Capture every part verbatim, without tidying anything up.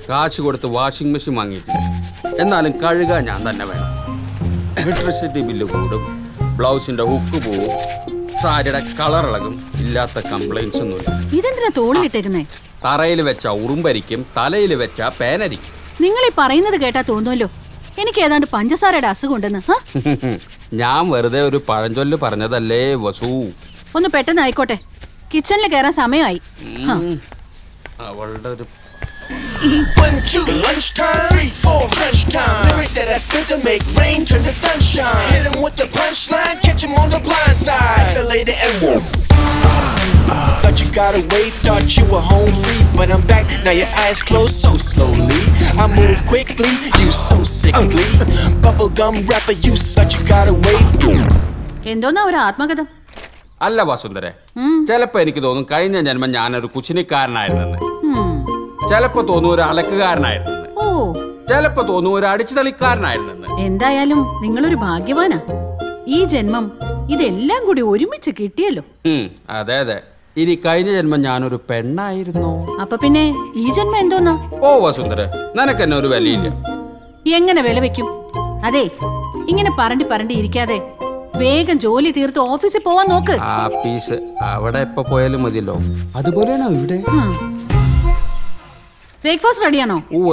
കാശ് കൊടുത്ത് washing machine വാങ്ങിയിട്ടില്ല. എന്നാലും കഴുകാൻ ഞാൻ തന്നെ വേണം. ഇലക്ട്രിസിറ്റി ബില്ല് കൂടും, ബ്ലൗസിന്റെ ഹുക്ക് പോവും, സാരിയുടെ കളർ ഇളകും. ഇല്ലാത്ത കംപ്ലൈന്റ്സ് ഒന്നുമില്ല. ഇതെന്തിനാ തോളിലിട്ടേക്കുന്നേ? തറയിൽ വെച്ച ഉറുമ്പരിക്കും, തലയിൽ വെച്ച പേനരിക്കും. നിങ്ങൾ ഈ പറയുന്നത് കേട്ടാ തോന്നുമല്ലോ എനിക്ക് ഏതാണ്ട് പഞ്ചസാരയുടെ അസുഖം ഉണ്ടെന്ന്. ഞാൻ വെറുതെ ഒരു പഴഞ്ചൊല്ല് പറഞ്ഞതല്ലേ വസു. ഒന്ന് പെട്ടെന്ന് ആയിക്കോട്ടെ, കിച്ചണിൽ കയറാൻ സമയമായി. അവളുടെ ഒരു One, two, lunchtime, three, four, lunchtime. Lyrics that I spit to make rain turn to sunshine. Hit him with the punchline, catch him on the blind side. Feel later and whoop. Thought you got away, thought you were home free, but I'm back, now your eyes closed so slowly. I move quickly, you so sickly. Bubblegum rapper, you such you got away. എന്തോന്നാ ഒരു ആത്മകഥം? അല്ല വസുന്ധരെ, ചിലപ്പോ എനിക്ക് തോന്നും കഴിഞ്ഞ ജന്മം ഞാനൊരു കുശിനിക്കാരനായിരുന്നെന്ന്. ചിലപ്പോ തോന്നും ഒരു അലക്കുകാരനായിരുന്നു, ചിലപ്പോ തോന്നും ഒരു അടിച്ചു തളിക്കാരനായിരുന്നു. എന്തായാലും നിങ്ങളൊരു ഭാഗ്യവാനാ. ഈ ജന്മം ഇതെല്ലാം കൂടി ഒരുമിച്ച് കിട്ടിയല്ലോ. അതെ അതെ. ഇനി കഴിഞ്ഞ ജന്മം ഞാനൊരു പെണ്ണായിരുന്നു. അപ്പൊ പിന്നെ ഈ ജന്മം എന്തോന്നാ? ഓ വസുന്ധര, നിനക്കെന്നെ ഒരു വിലയില്ല. എങ്ങനെ വില വെക്കും? അതെ, ഇങ്ങനെ പറണ്ടി പറണ്ടി ഇരിക്കാതെ വേഗം ജോലി തീർത്ത് ഓഫീസിൽ പോവാൻ നോക്ക്. ആഫീസ് അവിടെ എപ്പോ പോയാലും മതിയല്ലോ. അതുപോലെയാണോ ഇവിടെ? ബ്രേക്ക്ഫാസ്റ്റ് റെഡിയാണോ?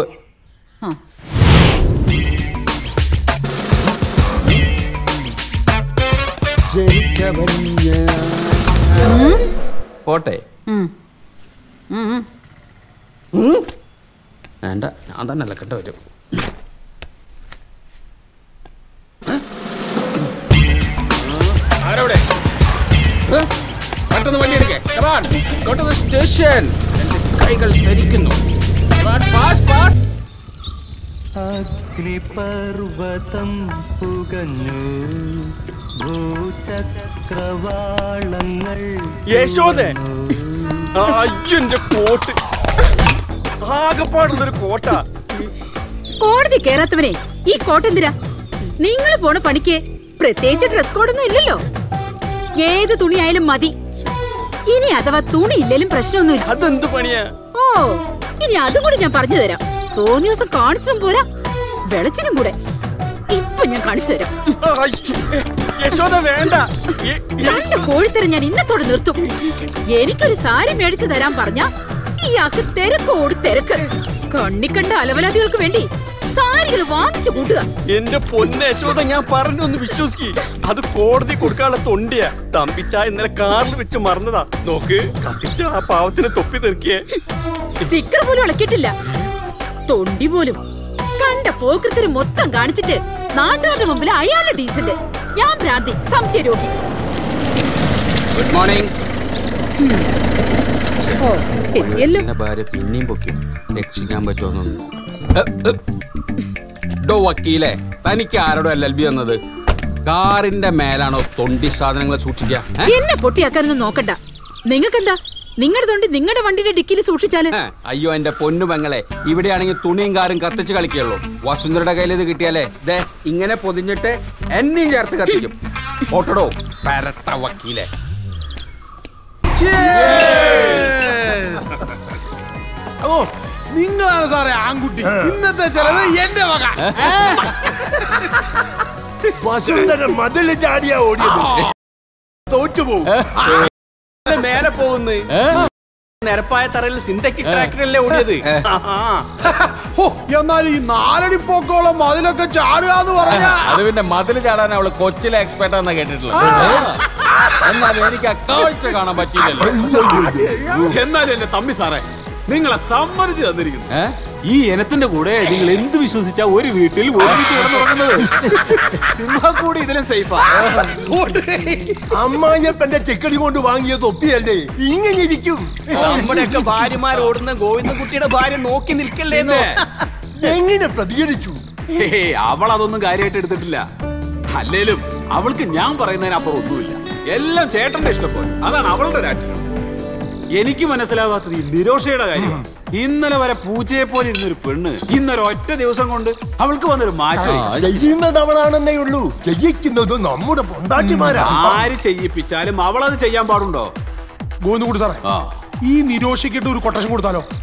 പോട്ടെ. വേണ്ട, ഞാൻ തന്നെ അലക്കണ്ട വരും. ആരവിടെ? പെട്ടെന്ന് വണ്ടി എടുക്കേ. സ്റ്റേഷൻ. കൈകൾ ധരിക്കുന്നു. അഗ്നിപർവതം പുകഞ്ഞു ഭൂചക്രവാളങ്ങൾ. യശോദേ, അയ്യന്റെ കോട്ട് ആകെപ്പാടുള്ളൊരു കോട്ടാ. കോടതി കേറാത്തവനെ ഈ കോട്ടെന്തിരാ? നിങ്ങൾ പോണ പണിക്ക് പ്രത്യേകിച്ച് ഡ്രസ് കോഡൊന്നും ഇല്ലല്ലോ. ഏത് തുണിയായാലും മതി. ഇനി അഥവാ തുണി ഇല്ലേലും പ്രശ്നമൊന്നുമില്ല. അതെന്ത് പണിയാ? ഓ, ഇനി അതും കൂടി ഞാൻ പറഞ്ഞു തരാം. തോന്നിയ ദിവസം കാണിച്ചും പോരാ, വെളച്ചിനും കൂടെ ഇപ്പൊ ഞാൻ കാണിച്ചു തരാം. യശോദ വേണ്ട, രണ്ട് കോഴിത്തരം ഞാൻ ഇന്നത്തോടെ നിർത്തും. എനിക്കൊരു സാരി മേടിച്ചു തരാൻ പറഞ്ഞ ഇയാൾക്ക് തിരക്കോട് തിരക്ക്. കണ്ണിക്കണ്ട അലവലാദികൾക്ക് വേണ്ടി സാരികൾ വാങ്ങിച്ചു കൂട്ടുക. എന്റെ പൊന്ന യശോദ, ഞാൻ പറഞ്ഞൊന്ന് വിശ്വസിക്ക്. അത് കോടതി കൊടുക്കാനുള്ള തൊണ്ടിയാ. തമ്പിച്ച ഇന്നലെ കാറിൽ വെച്ച് മറന്നതാ. നോക്ക്, കത്തിച്ച ആ പാവത്തിന് തൊപ്പി തെറിക്കിയേ. സ്റ്റിക്കർ പോലും ഇളക്കിയിട്ടില്ല, തൊണ്ടി പോലും. കണ്ട പോക്കൃത്തിന് മൊത്തം കാണിച്ചിട്ട് നാട്ടുകാരുടെ മുമ്പിൽ അയാളുടെ ഡീസന്റ്, ഞാൻ ഭ്രാന്തി, സംശയ രോഗി. Good morning. ഭാര്യ പിന്നെയും പൊക്കും. രക്ഷിക്കാൻ പറ്റുമെന്നൊന്നും. വക്കീലെ, തനിക്ക് ആരോടോ എൽ എൽ ബി വന്നത്? കാറിന്റെ മേലാണോ തൊണ്ടി സാധനങ്ങൾ സൂക്ഷിക്കുക? എന്നെ പൊട്ടിയാക്കാനൊന്നും നോക്കണ്ട. നിങ്ങൾക്കെന്താ? നിങ്ങളുടെ തൊണ്ടി നിങ്ങളുടെ വണ്ടിയുടെ ഡിക്കിയിൽ സൂക്ഷിച്ചാല്? അയ്യോ എന്റെ പൊന്നു പെങ്ങളെ, ഇവിടെയാണെങ്കിൽ തുണിയും കാറും കത്തിച്ച് കളിക്കുള്ളൂ. വസുന്ധരയുടെ കയ്യിൽ ഇത് കിട്ടിയാലേ ദേ ഇങ്ങനെ പൊതിഞ്ഞിട്ട് എന്നെയും ചേർത്ത് കത്തിക്കും. ഓട്ടടോ പരട്ട വക്കീലെ. ഓ, നിങ്ങളാണ് സാറേ ആൺകുട്ടി. ഇന്നത്തെ ചെലവ് എന്റെ വക. വസുന്ധര മതില് ചാടിയാ ഓടിയത്. തോറ്റുപോകും. മേലെ പോകുന്നു. നിരപ്പായ തറയിൽ സിന്തറ്റിക് ട്രാക്ടറല്ലേ ഓടിയത്. എന്നാൽ ഈ നാലടി പൊക്കോളം മതിലൊക്കെ ചാടുക എന്ന് പറഞ്ഞാ അത് പിന്നെ മതില് ചാടാൻ അവള് കൊച്ചിലെ എക്സ്പെർട്ട് എന്നാ കേട്ടിട്ടുള്ളത്. എന്നാലും എനിക്ക് ആ കാഴ്ച കാണാൻ പറ്റിയില്ലല്ലോ. എന്നാലും എന്റെ തമ്പി സാറേ, നിങ്ങളെ സമ്മതിച്ചു തന്നിരിക്കുന്നു. ഈ ഇനത്തിന്റെ കൂടെ നിങ്ങൾ എന്ത് വിശ്വസിച്ചാ ഒരു വീട്ടിൽ ഒരുമിച്ച് കിടന്നുറങ്ങുന്നത്? സിംഹക്കൂടി ഇതിലും സേഫാ. അമ്മായിയപ്പന്റെ ചെക്കടി കൊണ്ട് വാങ്ങിയ തൊപ്പിയല്ലേ ഇങ്ങനെ ഇരിക്കും. നമ്മുടെയൊക്കെ ഭാര്യമാർ ഓടുന്ന ഗോവിന്ദൻകുട്ടിയുടെ ഭാര്യ നോക്കി നിൽക്കല്ലേന്ന് എങ്ങനെ പ്രതികരിച്ചു? അവൾ അതൊന്നും കാര്യമായിട്ട് എടുത്തിട്ടില്ല. അല്ലേലും അവൾക്ക് ഞാൻ പറയുന്നതിനപ്പുറം ഒന്നുമില്ല. എല്ലാം ചേട്ടന്റെ ഇഷ്ടപ്പോലെ. അതാണ് അവളുടെ രാഷ്ട്രീയം. എനിക്ക് മനസ്സിലാവാത്തത് ഈ നിരോഷയുടെ കാര്യമാണ്. ഇന്നലെ വരെ പൂച്ചയെ പോലെ ഇരുന്നൊരു പെണ്ണ് ഇന്നൊരു ഒറ്റ ദിവസം കൊണ്ട് അവൾക്ക് വന്നൊരു മാറ്റം. ചെയ്യുന്നത് അവളാണെന്നേ ഉള്ളൂ, ചെയ്യിക്കുന്നത് നമ്മുടെ പൊണ്ടാട്ടിമാരാ. ആര് ചെയ്യിപ്പിച്ചാലും അവളത് ചെയ്യാൻ പാടുണ്ടോ? ഗോവിന്ദൻകുട്ടി സാറേ, ഈ നിരോഷിക്കിട്ട് ഒരു കൊട്ടേഷൻ കൊടുത്താലോ?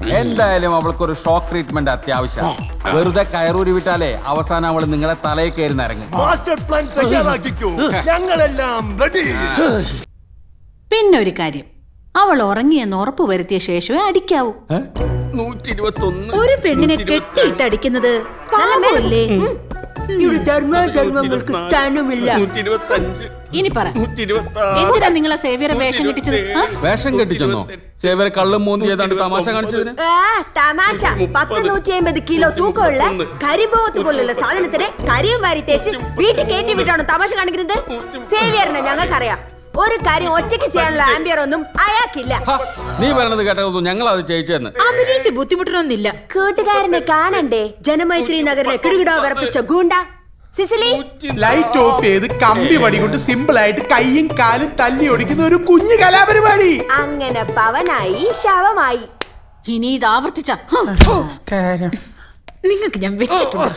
എന്തായാലും അവൾക്കൊരു ഷോക്ക് ട്രീറ്റ്മെന്റ് അത്യാവശ്യം. വെറുതെ കയറൂരി വിട്ടാലേ അവസാനം അവൾ നിങ്ങളെ തലയിൽ കയറി നിറങ്ങും. മാസ്റ്റർ പ്ലാൻ തയ്യാറാക്കിക്കോ, ഞങ്ങളെല്ലാം റെഡി. പിന്നെ ഒരു കാര്യം, അവൾ ഉറങ്ങിയെന്ന് ഉറപ്പ് വരുത്തിയ ശേഷമേ അടിക്കാവൂ. ഒരു പെണ്ണിനെ കെട്ടിയിട്ട് അടിക്കുന്നത് പാപമല്ലേ? ധർമ്മങ്ങൾക്ക് സ്ഥാനമില്ല. ഇനി പറ, എന്തിനാ നിങ്ങളെ സേവിയറെ വേഷം കെട്ടിച്ചത്? വേഷം കെട്ടിച്ചെന്നോ? സേവരെ കള്ളും മൂന്ന് ചെയ്താണ്ട് തമാശ കാണിച്ചതിന്? തമാശ. പത്ത് നൂറ്റി അമ്പത് കിലോ തൂക്കമുള്ള കരിമ്പോത്ത് പോലുള്ള സാധനത്തിന് കരിയും വാരി തേച്ച് വീട്ടിൽ കയറ്റി വിട്ടാണോ തമാശ കാണിക്കുന്നത്? സേവിയറിനെ ഞങ്ങൾക്കറിയാം. ഒരു കാര്യം ഒറ്റയ്ക്ക് ചെയ്യാനുള്ള ആംബിയർ ഒന്നും അയാൾക്കില്ല. നീ പറഞ്ഞത് കേട്ടതൊന്നും ഞങ്ങൾ അത് ചെയ്യിച്ചെന്ന് അഭിനയിച്ച് ബുദ്ധിമുട്ടണമെന്നില്ല. കൂട്ടുകാരനെ കാണണ്ടേ? ജനമൈത്രി നഗറിനെ കിടുകിടോ വിറപ്പിച്ച ഗൂണ്ട സിസിലി. ലൈറ്റ് ഓഫ് ചെയ്ത് കമ്പി വടി കൊണ്ട് സിമ്പിൾ ആയിട്ട് കൈയും കാലും തല്ലി ഒടിക്കുന്ന ഒരു കുഞ്ഞു കലാപരിപാടി. അങ്ങനെ പവനായി ശവമായി. ഇനി ഇത് ആവർത്തിച്ച നിങ്ങൾക്ക് ഞാൻ വെച്ചിട്ടുണ്ട്.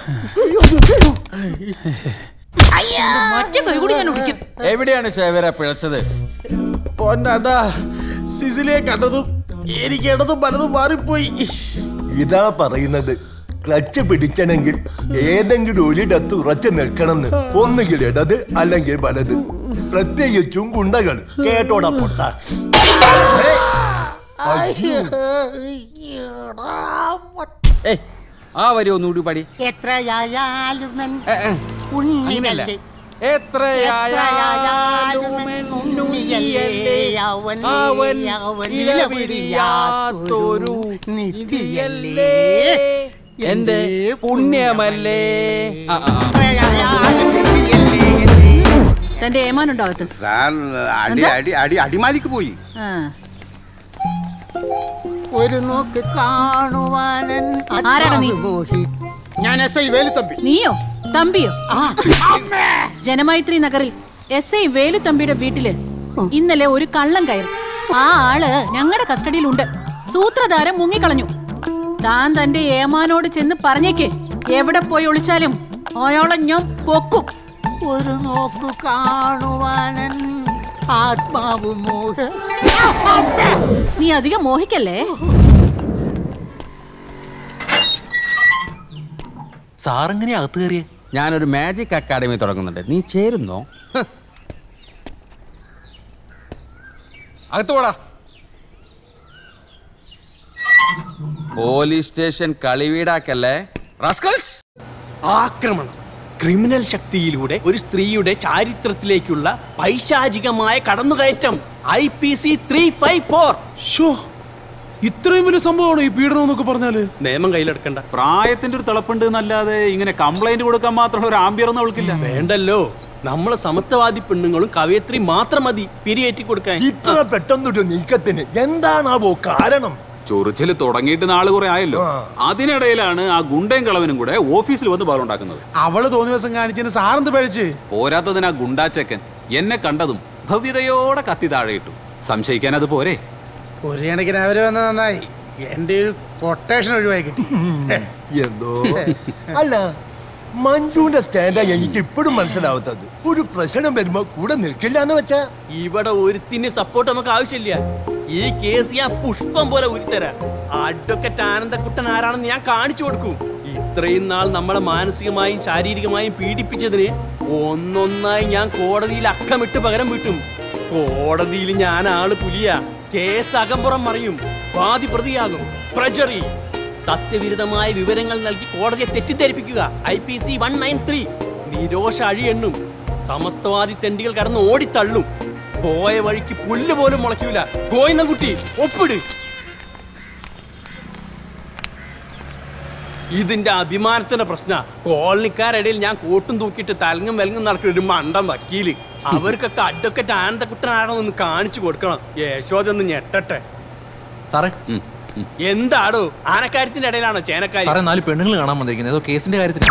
എവിടെയാണ് സേവരെ പിഴച്ചത്? പൊന്നാണ്ടാ, സിസിലിയെ കണ്ടതും എനിക്ക് ഇടതും പലതും മാറിപ്പോയി. ഇതാ പറയുന്നത്, ക്ലച്ച് പിടിക്കണമെങ്കിൽ ഏതെങ്കിലും ഒരിടത്ത് ഉറച്ചു നിൽക്കണമെന്ന്. ഒന്നുകിൽ ഇടത് അല്ലെങ്കിൽ വലത്. പ്രത്യേകിച്ചും ഗുണ്ടകൾ. കേട്ടോടാ പൊട്ട. ആ വരി ഒന്നുകൂടി പാടി. എത്രയായാലും എന്റെ പുണ്യമല്ലേ. തന്റെ ഏമാനുണ്ടോ? അടിമാലിക്ക് പോയി. ഒരു നോക്ക് കാണുവാനൻ. ആരാടാ നീ? ഞാൻ എസ് ഐ വേലുത്തമ്പി. നീയോ? തമ്പിയോ? ജനമൈത്രി നഗറിൽ എസ് ഐ വേലുത്തമ്പിയുടെ വീട്ടില് ഇന്നലെ ഒരു കള്ളം കയറി. ആ ആള് ഞങ്ങളുടെ കസ്റ്റഡിയിലുണ്ട്. സൂത്രധാരൻ മുങ്ങിക്കളഞ്ഞു. താൻ തന്റെ ഏമാനോട് ചെന്ന് പറഞ്ഞേക്ക്, എവിടെ പോയി ഒളിച്ചാലും അയാളെ ഞാൻ പൊക്കും. ഒരു നോക്കു കാണുവാനൻ ആത്മാവ് മോഹ. നീ അധികം മോഹിക്കല്ലേ. സാറെങ്ങനെയാ അകത്ത് കയറിയേ? ഞാനൊരു മാജിക് അക്കാഡമി തുടങ്ങുന്നുണ്ട്, നീ ചേരുന്നോ? അകത്ത് പോടാ. പോലീസ് സ്റ്റേഷൻ കളിവീടാക്കല്ലേ റാസ്കൽസ്. ആക്രമണം, ക്രിമിനൽ ശക്തിയിലൂടെ ഒരു സ്ത്രീയുടെ ചാരിത്രത്തിലേക്കുള്ള പൈശാചികമായ കടന്നുകയറ്റം. I P C three five four. ഇത്രയും വലിയ സംഭവമാണ് ഈ പീഡനം എന്നൊക്കെ പറഞ്ഞാല്. നിയമം കയ്യിലെടുക്കണ്ട. പ്രായത്തിന്റെ ഒരു തിളപ്പുണ്ട് എന്നല്ലാതെ ഇങ്ങനെ കംപ്ലൈന്റ് കൊടുക്കാൻ മാത്രമുള്ള ഒരു ആംബിയർ ഒന്നും അവൾക്കില്ല. വേണ്ടല്ലോ, നമ്മളെ സമത്വവാദി പെണ്ണുങ്ങളും കവയത്രി മാത്രം മതി പിരിയേറ്റി കൊടുക്കാൻ. ഇത്ര പെട്ടെന്നൊരു നീക്കത്തിന് എന്താണാവോ കാരണം? ചൊറിച്ചില് തുടങ്ങിയിട്ട് നാള് കുറെ ആയല്ലോ. അതിനിടയിലാണ് ആ ഗുണ്ടയും കളവനും കൂടെ ഓഫീസിൽ വന്ന് ബാലുണ്ടാക്കുന്നത്. അവള് തോന്നിയ ദിവസം കാണിച്ചതിന് സാറെന്ത് പഴിച്ച്? പോരാത്തതിന് ആ ഗുണ്ടാച്ചക്കൻ എന്നെ കണ്ടതും ഭവ്യതയോടെ കത്തി താഴെ ഇട്ടു. സംശയിക്കാൻ അത് പോരെ? ഒരു കണക്കിന് അവര് വന്ന നന്നായി. എന്റെ ഒരു കൊട്ടേഷൻ ഒഴിവായി കിട്ടി. എന്തോ അല്ല, മഞ്ജുവിന്റെ സ്റ്റാൻഡാ എനിക്ക് ഇപ്പോഴും മനസ്സിലാവാത്തത്. ഒരു പ്രശ്നം വരുമ്പോ കൂടെ നിൽക്കില്ല എന്ന് വെച്ചാ. ഇവിടെ ഒരുത്തിന് സപ്പോർട്ട് നമുക്ക് ആവശ്യമില്ല. ഈ കേസ് ഞാൻ പുഷ്പം പോലെ ഉരുത്തരാ. അഡ്വക്കറ്റ് ആനന്ദക്കുട്ടൻ ആരാണെന്ന് ഞാൻ കാണിച്ചു കൊടുക്കും. ഇത്രയും നാൾ നമ്മളെ മാനസികമായും ശാരീരികമായും പീഡിപ്പിച്ചതിന് ഒന്നൊന്നായി ഞാൻ കോടതിയിൽ അക്കമിട്ട് പകരം വീട്ടും. കോടതിയിൽ ഞാൻ ആള് പുലിയാ. കേസ് അകമ്പുറം മറിയും, വാദി പ്രതിയാകും. പ്രജറി, സത്യവിരുദ്ധമായ വിവരങ്ങൾ നൽകി കോടതിയെ തെറ്റിദ്ധരിപ്പിക്കുക. I P C one nine three. Nirosha അഴിയെണ്ണും. സമത്വവാദി തെണ്ടികൾ കടന്ന് ഓടിത്തള്ളും. പോയ വഴിക്ക് പുല്ല് പോലും മുളയ്ക്കൂല. ഗോയിന്നകുട്ടി ഒപ്പിട്. ഇതിന്റെ അഭിമാനത്തിന്റെ പ്രശ്ന. കോളനിക്കാരിടയിൽ ഞാൻ കോട്ടും തൂക്കിയിട്ട് തലങ്ങും വെലങ്ങും നടക്കുന്ന ഒരു മണ്ടം വക്കീല്. അവർക്കൊക്കെ അഡ്വക്കറ്റ് ആനന്ദക്കുട്ടനാണോ ഒന്ന് കാണിച്ചു കൊടുക്കണം. യശോദ ഒന്ന് ഞെട്ടട്ടെ. സാറേ, എന്താടോ ആനക്കാര്യത്തിന്റെ ഇടയിലാണോ ചേനക്കാരി? സാറേ, നാല് പെണ്ണുങ്ങൾ കാണാൻ വന്നിരിക്കുന്നത് ഏതോ കേസിന്റെ കാര്യത്തിന്.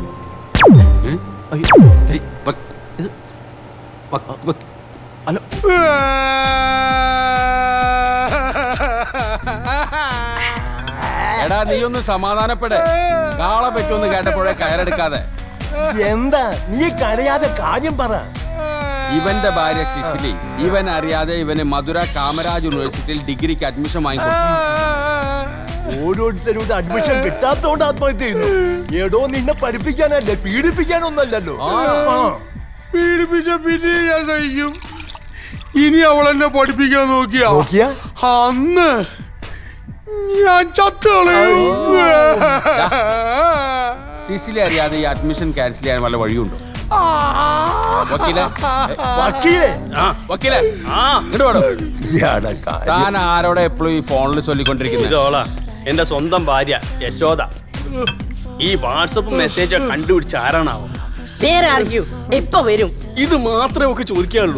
എടാ, നീ ഒന്ന് സമാധാനപ്പെടെ. കാളെ പറ്റുമെന്ന് കേട്ടപ്പോഴേ കയറെടുക്കാതെ. എന്താ നീ കരയാതെ കാര്യം പറ. ഇവന്റെ ഭാര്യ സിസിലി, ഇവൻ അറിയാതെ ഇവന് മധുര കാമരാജ് യൂണിവേഴ്സിറ്റിയിൽ ഡിഗ്രിക്ക് അഡ്മിഷൻ വാങ്ങിക്കൊടുത്തു. ഓരോരുത്തരുടെ അഡ്മിഷൻ കിട്ടാത്തോണ്ട് ആത്മഹത്യ ചെയ്യുന്നു. ഏടോ നിന്നെ പഠിപ്പിക്കാനല്ലേ, പീഡിപ്പിക്കാനൊന്നല്ലല്ലോ. പീഡിപ്പിച്ച പിന്നെ ഞാൻ സഹിക്കും. ഇനി അവൾ എന്നെ പഠിപ്പിക്കാൻ നോക്കിയാ നോക്കിയാ അന്ന് ഞാൻ ചത്തുകളയും. സിസിലി അറിയാതെ ഈ അഡ്മിഷൻ ക്യാൻസൽ ചെയ്യാൻ വല്ല വഴിയുണ്ടോ? വക്കീലെ വക്കീലെ വക്കീലെ താൻ ആരോടെ എപ്പോഴും ഈ ഫോണിൽ ചൊല്ലിക്കൊണ്ടിരിക്കുന്നത്? എന്റെ സ്വന്തം ഭാര്യ യശോദ. ഈ വാട്സപ്പ് മെസ്സേജ് കണ്ടുപിടിച്ച ആരാണാവോ? എപ്പോ വരും? ഇത് മാത്രമേ ഒക്കെ ചോദിക്കാനുള്ളൂ.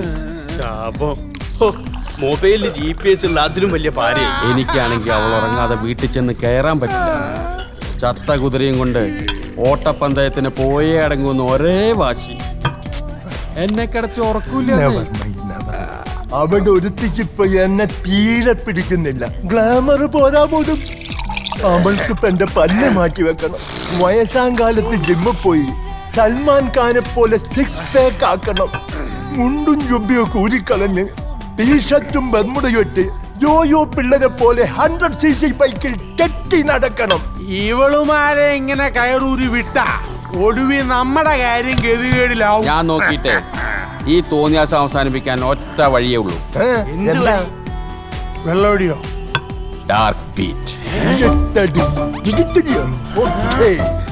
മൊബൈലിൽ ജി പി എസ് ഉള്ള അതിലും വലിയ ഭാര്യ. എനിക്കാണെങ്കിൽ അവൾ ഉറങ്ങാതെ വീട്ടിൽ ചെന്ന് കയറാൻ പറ്റില്ല. ചത്ത കുതിരയും കൊണ്ട് ഓട്ടപ്പന്തയത്തിന് പോയേ അടങ്ങുന്ന ഒരേ വാശി. എന്നെ കിടത്തി ഉറക്കൂല. അവിടെ ഒരുത്തിക്കിപ്പോ എന്നെ തീരെ പിടിക്കുന്നില്ല. ഗ്ലാമർ പോരാ പോലും. അവൾക്കിപ്പോ എന്റെ പല്ല് മാറ്റി വെക്കണം. വയസ്സാം കാലത്ത് ജിമ്മിൽ പോയി സൽമാൻ ഖാനെ പോലെ സിക്സ് പാക്ക് ആക്കണം. മുണ്ടും ജുബിയൊക്കെ ഊരിക്കളഞ്ഞ് ടീഷർട്ടും ബർമുടയും ഇട്ട് യോയോ പിള്ളേരെ പോലെ ഹൺഡ്രഡ് സി സി ബൈക്കിൽ കെട്ടി നടക്കണം. ഇവളുമാരെ ഇങ്ങനെ കയറൂരി വിട്ട ഒടുവി നമ്മുടെ കാര്യം ഗതികേടിലാവും. ഞാൻ നോക്കിട്ടെ ഈ തോന്നിയാസം അവസാനിപ്പിക്കാൻ ഒറ്റ വഴിയേ ഉള്ളൂ. വെള്ളോടിയോ? Dark beat.